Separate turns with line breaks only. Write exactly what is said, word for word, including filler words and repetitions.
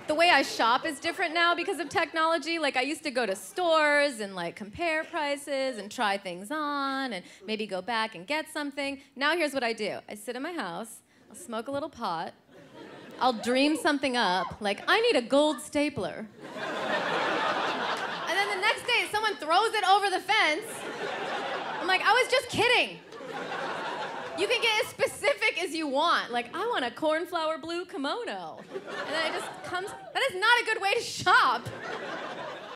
the way I shop is different now because of technology. Like, I used to go to stores and, like, compare prices and try things on and maybe go back and get something. Now here's what I do. I sit in my house, I'll smoke a little pot, I'll dream something up, like, I need a gold stapler. And then the next day, someone throws it over the fence. I'm like, I was just kidding. You can get as specific as you want. Like, I want a cornflower blue kimono. And then it just comes, that is not a good way to shop.